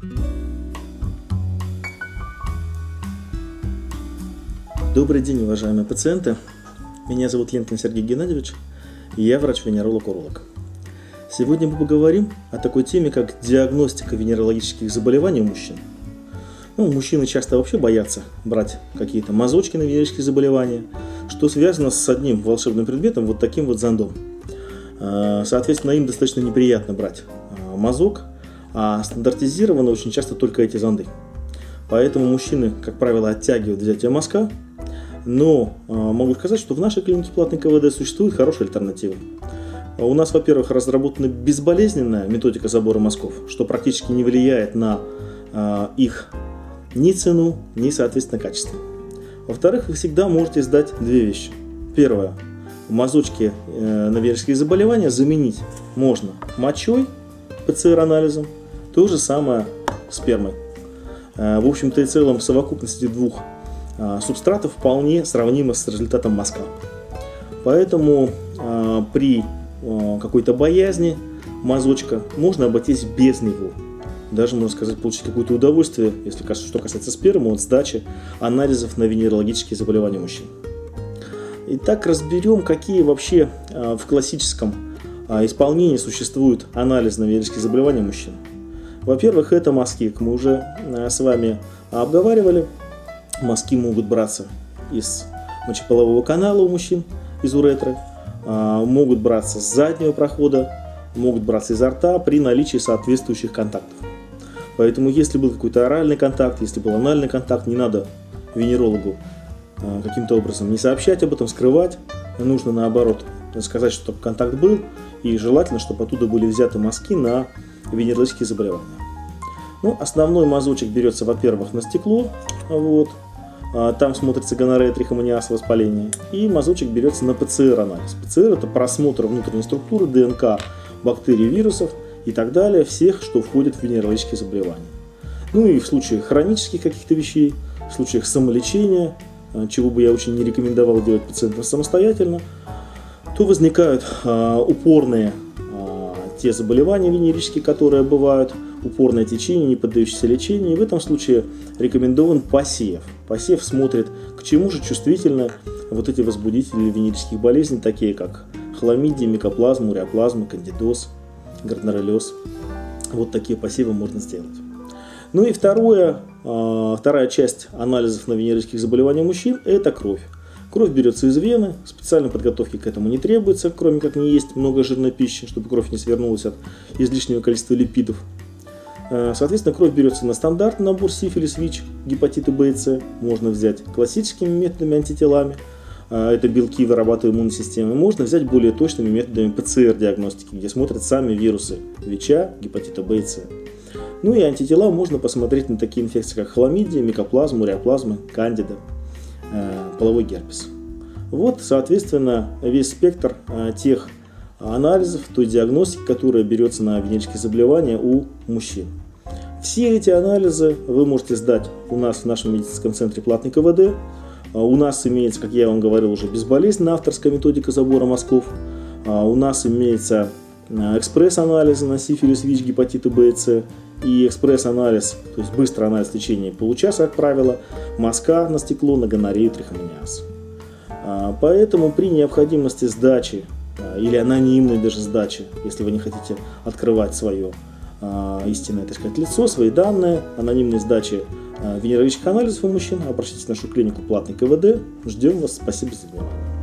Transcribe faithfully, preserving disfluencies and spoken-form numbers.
Добрый день, уважаемые пациенты. Меня зовут Ленкин Сергей Геннадьевич, и я врач-венеролог-уролог. Сегодня мы поговорим о такой теме, как диагностика венерологических заболеваний у мужчин. Ну, мужчины часто вообще боятся брать какие-то мазочки на венерические заболевания, что связано с одним волшебным предметом, вот таким вот зондом. Соответственно, им достаточно неприятно брать мазок, а стандартизированы очень часто только эти зонды. Поэтому мужчины, как правило, оттягивают взятие мазка, но могу сказать, что в нашей клинике платной КВД существует хорошая альтернатива. У нас, во-первых, разработана безболезненная методика забора мазков, что практически не влияет на э, их ни цену, ни, соответственно, качество. Во-вторых, вы всегда можете сдать две вещи. Первое. Мазочки э, на венерические заболевания заменить можно мочой, ПЦР-анализом, то же самое спермой. Э, в общем-то и целом, совокупность этих двух э, субстратов вполне сравнима с результатом мазка. Поэтому э, при какой-то боязни мазочка можно обойтись без него. Даже, можно сказать, получить какое-то удовольствие, если что касается спермы, от сдачи анализов на венерологические заболевания мужчин. Итак, разберем, какие вообще в классическом исполнении существуют анализы на венерические заболевания мужчин. Во-первых, это мазки, как мы уже с вами обговаривали. Мазки могут браться из мочеполового канала у мужчин, из уретры. Могут браться с заднего прохода, могут браться изо рта при наличии соответствующих контактов. Поэтому, если был какой-то оральный контакт, если был анальный контакт, не надо венерологу каким-то образом не сообщать об этом, скрывать. Нужно, наоборот, сказать, что контакт был, и желательно, чтобы оттуда были взяты мазки на венерологические заболевания. Ну, основной мазочек берется, во-первых, на стекло, вот. Там смотрится гонорея, трихомониаз, воспаление. И мазочек берется на ПЦР-анализ. ПЦР – это просмотр внутренней структуры, ДНК, бактерий, вирусов и так далее, всех, что входит в венерологические заболевания. Ну и в случае хронических каких-то вещей, в случаях самолечения, чего бы я очень не рекомендовал делать пациентам самостоятельно, то возникают а, упорные а, те заболевания венерические, которые бывают, упорное течение, не поддающееся лечению. И в этом случае рекомендован посев. Посев смотрит, к чему же чувствительны вот эти возбудители венерических болезней, такие как хламидия, микоплазма, уреоплазма, кандидоз, гарднеролез. Вот такие посевы можно сделать. Ну и второе, вторая часть анализов на венерических заболеваниях мужчин – это кровь. Кровь берется из вены, специальной подготовки к этому не требуется, кроме как не есть много жирной пищи, чтобы кровь не свернулась от излишнего количества липидов. Соответственно, кровь берется на стандартный набор сифилис, ВИЧ, гепатиты Б и С. Можно взять классическими методами антителами, это белки, вырабатываемые иммунной системой. Можно взять более точными методами ПЦР-диагностики, где смотрят сами вирусы ВИЧа, гепатита Б и С. Ну и антитела можно посмотреть на такие инфекции, как хламидия, микоплазма, уреоплазма, кандида, половой герпес. Вот, соответственно, весь спектр тех анализов, той диагностики, которая берется на венерические заболевания у мужчин. Все эти анализы вы можете сдать у нас в нашем медицинском центре платной КВД. У нас имеется, как я вам говорил, уже безболезненная авторская методика забора мазков. У нас имеется экспресс-анализы на сифилис, ВИЧ, гепатиты Б и С и экспресс-анализ, то есть быстрый анализ лечения получаса, как правило, мазка на стекло, на гонорею, трихомониаз. Поэтому при необходимости сдачи или анонимной даже сдачи, если вы не хотите открывать свое э, истинное, так сказать, лицо, свои данные, анонимной сдачи э, венерологических анализов у мужчин, обращайтесь в нашу клинику платной КВД. Ждем вас. Спасибо за внимание.